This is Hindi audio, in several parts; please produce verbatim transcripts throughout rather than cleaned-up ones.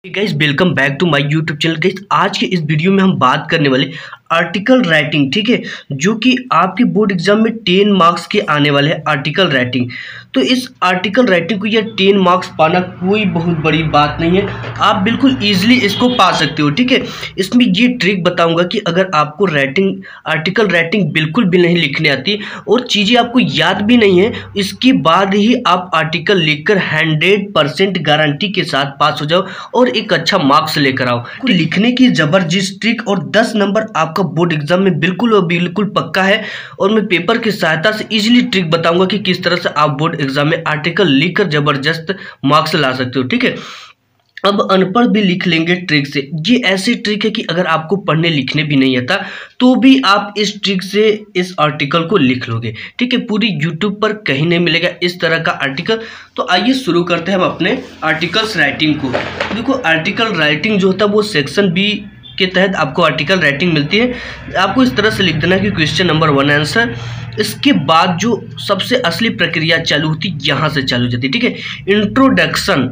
Guys welcome back to my YouTube channel. Guys आज के इस वीडियो में हम बात करने वाले आर्टिकल राइटिंग, ठीक है, जो कि आपके बोर्ड एग्जाम में टेन मार्क्स के आने वाले हैं। आर्टिकल राइटिंग, तो इस आर्टिकल राइटिंग को या टेन मार्क्स पाना कोई बहुत बड़ी बात नहीं है, आप बिल्कुल इजीली इसको पा सकते हो, ठीक है। इसमें ये ट्रिक बताऊंगा कि अगर आपको राइटिंग आर्टिकल राइटिंग बिल्कुल भी नहीं लिखने आती और चीज़ें आपको याद भी नहीं है, इसके बाद ही आप आर्टिकल लिखकर हंड्रेड परसेंट गारंटी के साथ पास हो जाओ और एक अच्छा मार्क्स लेकर आओ। तो लिखने की जबरदस्त ट्रिक और दस नंबर आपका बोर्ड एग्जाम में बिल्कुल और बिल्कुल पक्का है, और मैं पेपर की सहायता से इजीली ट्रिक बताऊंगा कि किस तरह से आप बोर्ड एग्जाम में आर्टिकल लिखकर जबरदस्त मार्क्स ला सकते हो, ठीक है। अब अनपढ़ भी लिख लेंगे ट्रिक से। ये ऐसी ट्रिक है कि अगर आपको पढ़ने लिखने भी नहीं आता तो भी आप इस ट्रिक से इस आर्टिकल को लिख लोगे, ठीक है। पूरी यूट्यूब पर कहीं नहीं मिलेगा इस तरह का आर्टिकल। तो आइए शुरू करते हैं हम अपने आर्टिकल्स राइटिंग को। देखो आर्टिकल राइटिंग जो होता है वो सेक्शन बी के तहत आपको आर्टिकल राइटिंग मिलती है। आपको इस तरह से लिख देना कि क्वेश्चन नंबर वन आंसर। इसके बाद जो सबसे असली प्रक्रिया चालू होती है यहाँ से चालू होती है, ठीक है। इंट्रोडक्शन,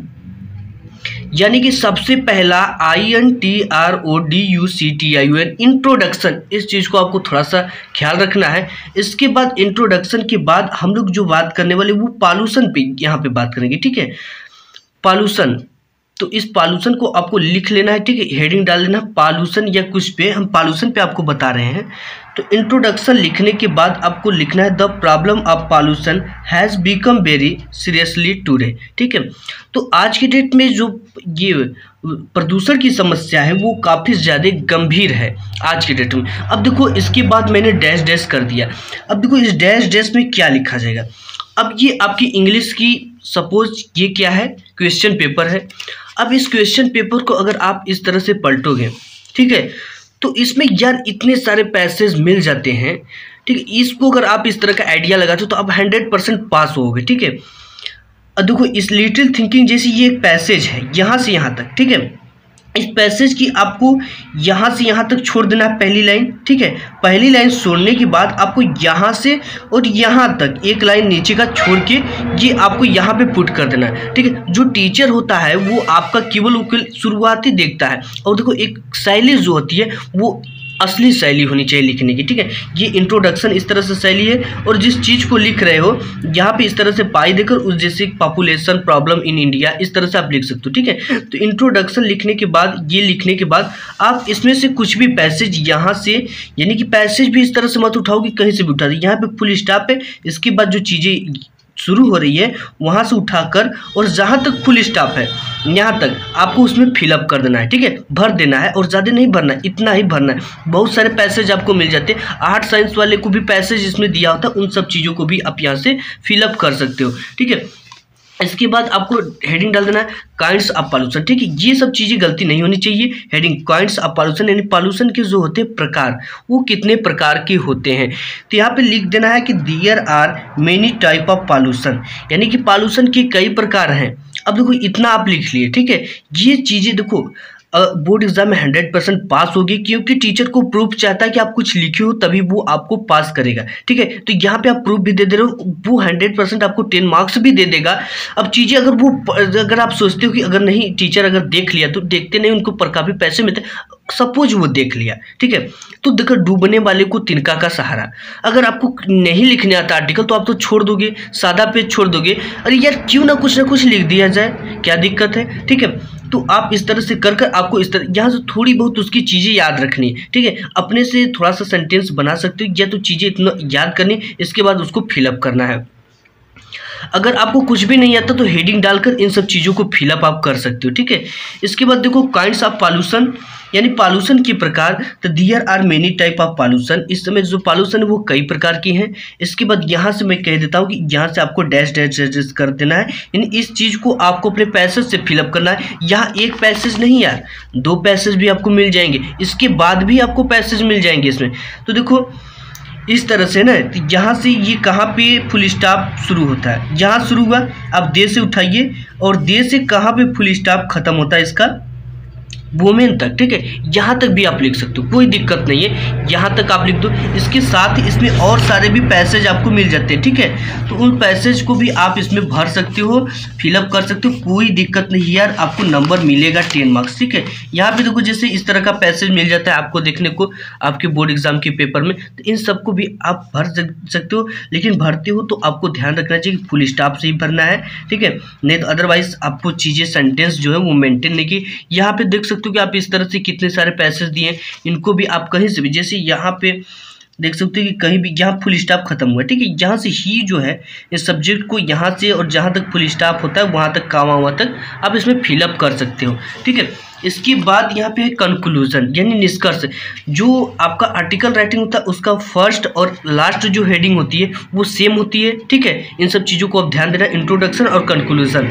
यानी कि सबसे पहला I N T R O D U C T I O N introduction, इस चीज़ को आपको थोड़ा सा ख्याल रखना है। इसके बाद इंट्रोडक्शन के बाद हम लोग जो बात करने वाले वो पॉल्यूशन पे यहाँ पे बात करेंगे, ठीक है। पॉल्यूशन, तो इस पॉल्यूशन को आपको लिख लेना है, ठीक है। हेडिंग डाल देना पॉल्यूशन या कुछ पे, हम पॉल्यूशन पे आपको बता रहे हैं। तो इंट्रोडक्शन लिखने के बाद आपको लिखना है the problem of pollution has become very seriously today, ठीक है। तो आज की डेट में जो ये प्रदूषण की समस्या है वो काफ़ी ज़्यादा गंभीर है आज की डेट में। अब देखो इसके बाद मैंने डैश डैश कर दिया। अब देखो इस डैश डैश में क्या लिखा जाएगा। अब ये आपकी इंग्लिश की सपोज ये क्या है, क्वेश्चन पेपर है। अब इस क्वेश्चन पेपर को अगर आप इस तरह से पलटोगे, ठीक है, तो इसमें यार इतने सारे पैसेज मिल जाते हैं, ठीक है। इसको अगर आप इस तरह का आइडिया लगाते हो तो आप हंड्रेड परसेंट पास होगे, ठीक है। अब देखो इस लिटिल थिंकिंग जैसी ये एक पैसेज है यहाँ से यहाँ तक, ठीक है। इस पैसेज की आपको यहाँ से यहाँ तक छोड़ देना है पहली लाइन, ठीक है। पहली लाइन छोड़ने के बाद आपको यहाँ से और यहाँ तक एक लाइन नीचे का छोड़ के ये आपको यहाँ पे पुट कर देना है, ठीक है। जो टीचर होता है वो आपका केवल शुरुआती देखता है, और देखो एक शैली जो होती है वो असली शैली होनी चाहिए लिखने की, ठीक है। ये इंट्रोडक्शन इस तरह से शैली है, और जिस चीज़ को लिख रहे हो यहाँ पे इस तरह से पाई देकर उस जैसे पॉपुलेशन प्रॉब्लम इन इंडिया इस तरह से आप लिख सकते हो, ठीक है। तो इंट्रोडक्शन लिखने के बाद ये लिखने के बाद आप इसमें से कुछ भी पैसेज यहाँ से, यानी कि पैसेज भी इस तरह से मत उठाओ कि कहीं से भी उठा दे। यहाँ पे फुल स्टॉप है, इसके बाद जो चीज़ें शुरू हो रही है वहाँ से उठाकर और जहाँ तक फुल स्टॉप है यहाँ तक आपको उसमें फिलअप कर देना है, ठीक है। भर देना है और ज़्यादा नहीं भरना है, इतना ही भरना है। बहुत सारे पैसेज आपको मिल जाते हैं। आर्ट साइंस वाले को भी पैसेज इसमें दिया होता है, उन सब चीज़ों को भी आप यहाँ से फिलअप कर सकते हो, ठीक है। इसके बाद आपको हेडिंग डाल देना है काइंड्स ऑफ पॉल्यूशन, ठीक है। ये सब चीज़ें गलती नहीं होनी चाहिए। हेडिंग काइंड्स ऑफ पॉल्यूशन, यानी पॉल्यूशन के जो होते हैं प्रकार, वो कितने प्रकार के होते हैं। तो यहाँ पे लिख देना है कि there are many type of pollution, यानी कि पॉल्यूशन के कई प्रकार हैं। अब देखो इतना आप लिख लिए, ठीक है। ये चीज़ें देखो बोर्ड एग्जाम में हंड्रेड परसेंट पास होगी, क्योंकि टीचर को प्रूफ चाहता है कि आप कुछ लिखे हो तभी वो आपको पास करेगा, ठीक है। तो यहाँ पे आप प्रूफ भी दे दे रहे हो, वो हंड्रेड परसेंट आपको टेन मार्क्स भी दे देगा। अब चीज़ें अगर वो अगर आप सोचते हो कि अगर नहीं टीचर अगर देख लिया, तो देखते नहीं, उनको पर काफ़ी पैसे मिलते, सपोज वो देख लिया, ठीक है। तो देखो डूबने वाले को तिनका का सहारा। अगर आपको नहीं लिखने आता आर्टिकल तो आप तो छोड़ दोगे, सादा पेज छोड़ दोगे, अरे यार क्यों ना कुछ ना कुछ लिख दिया जाए, क्या दिक्कत है, ठीक है। तो आप इस तरह से कर कर आपको इस तरह यहाँ से थोड़ी बहुत उसकी चीज़ें याद रखनी है, ठीक है। अपने से थोड़ा सा सेंटेंस बना सकते हो, या तो चीज़ें इतना याद करनी, इसके बाद उसको फिलअप करना है। अगर आपको कुछ भी नहीं आता तो हेडिंग डालकर इन सब चीज़ों को फिलअप आप कर सकते हो, ठीक है। इसके बाद देखो काइंड्स ऑफ पॉल्यूशन, यानी पॉल्यूशन के प्रकार। तो there are many type of pollution, इस समय जो पॉल्यूशन है वो कई प्रकार की हैं। इसके बाद यहाँ से मैं कह देता हूँ कि यहाँ से आपको डैश डैश डैश कर देना है, यानी इस चीज़ को आपको अपने पैसेज से फिलअप करना है। यहाँ एक पैसेज नहीं यार, दो पैसेज भी आपको मिल जाएंगे, इसके बाद भी आपको पैसेज मिल जाएंगे इसमें। तो देखो इस तरह से ना, तो यहाँ से ये कहाँ पे फुल स्टॉप शुरू होता है, यहाँ शुरू हुआ, आप दे से उठाइए, और दे से कहाँ पे फुल स्टॉप खत्म होता है इसका, वुमेन तक, ठीक है, यहाँ तक भी आप लिख सकते हो, कोई दिक्कत नहीं है, यहाँ तक आप लिख दो। इसके साथ ही इसमें और सारे भी पैसेज आपको मिल जाते हैं, ठीक है, तो उन पैसेज को भी आप इसमें भर सकते हो, फिलअप कर सकते हो, कोई दिक्कत नहीं यार, आपको नंबर मिलेगा टेन मार्क्स, ठीक है। यहाँ पे देखो जैसे इस तरह का पैसेज मिल जाता है आपको देखने को आपके बोर्ड एग्जाम के पेपर में, तो इन सबको भी आप भर सकते हो, लेकिन भरते हो तो आपको ध्यान रखना चाहिए कि फुल स्टॉप से ही भरना है, ठीक है, नहीं तो अदरवाइज आपको चीज़ें सेंटेंस जो है वो मेंटेन नहीं की। यहाँ पे देख सकते हो कि आप इस तरह से कितने सारे पैसेज दिए, इनको भी आप कहीं से भी, जैसे यहाँ पे देख सकते हो कि कहीं भी यहाँ फुल स्टॉप खत्म हुआ है, ठीक है, यहाँ से ही जो है इस सब्जेक्ट को यहाँ से और जहाँ तक फुल स्टॉप होता है वहाँ तक कामा हुआ तक आप इसमें फिलअप कर सकते हो, ठीक है। इसके बाद यहाँ पे है कंक्लूजन यानी निष्कर्ष। जो आपका आर्टिकल राइटिंग होता है उसका फर्स्ट और लास्ट जो हेडिंग होती है वो सेम होती है, ठीक है, इन सब चीज़ों को आप ध्यान देना, इंट्रोडक्शन और कंक्लूजन।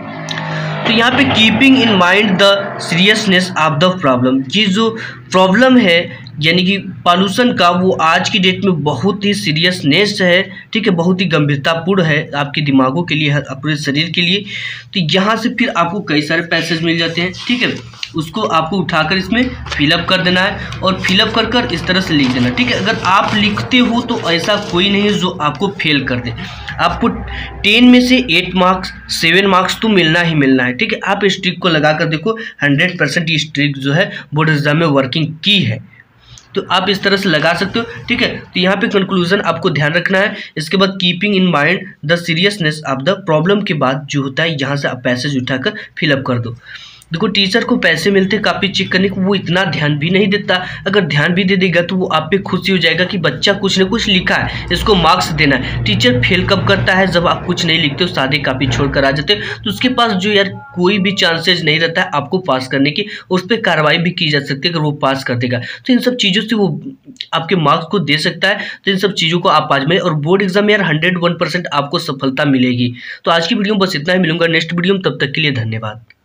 तो यहाँ पे keeping in mind the seriousness of the problem, ये जो प्रॉब्लम है यानी कि पॉल्यूशन का, वो आज की डेट में बहुत ही सीरियसनेस है, ठीक है, बहुत ही गंभीरतापूर्ण है आपके दिमागों के लिए, पूरे शरीर के लिए। तो यहाँ से फिर आपको कई सारे पैसेज मिल जाते हैं, ठीक है, उसको आपको उठाकर इसमें फिलअप कर देना है और फिलअप कर कर इस तरह से लिख देना, ठीक है। अगर आप लिखते हो तो ऐसा कोई नहीं है जो आपको फेल कर दे, आपको टेन में से एट मार्क्स सेवन मार्क्स तो मिलना ही मिलना है, ठीक है। आप इस ट्रिक को लगा कर देखो, हंड्रेड परसेंट इस ट्रिक जो है बोर्ड एग्जाम में वर्किंग की है, तो आप इस तरह से लगा सकते हो, ठीक है। तो यहाँ पे कंक्लूजन आपको ध्यान रखना है। इसके बाद keeping in mind the seriousness of the problem के बाद जो होता है यहाँ से आप पैसेज उठाकर फिलअप कर दो। देखो टीचर को पैसे मिलते कापी चेक करने को, वो इतना ध्यान भी नहीं देता, अगर ध्यान भी दे देगा तो वो आप पे खुशी हो जाएगा कि बच्चा कुछ न कुछ लिखा है, इसको मार्क्स देना है। टीचर फेल कब करता है, जब आप कुछ नहीं लिखते हो, सादे कापी छोड़ कर आ जाते हो, तो उसके पास जो यार कोई भी चांसेज नहीं रहता है आपको पास करने की, उस पर कार्रवाई भी की जा सकती है अगर वो पास कर देगा, तो इन सब चीज़ों से वो आपके मार्क्स को दे सकता है। तो इन सब चीज़ों को आप आजमाएं और बोर्ड एग्जाम में यार हंड्रेड वन परसेंट आपको सफलता मिलेगी। तो आज की वीडियो में बस इतना ही, मिलूंगा नेक्स्ट वीडियो में, तब तक के लिए धन्यवाद।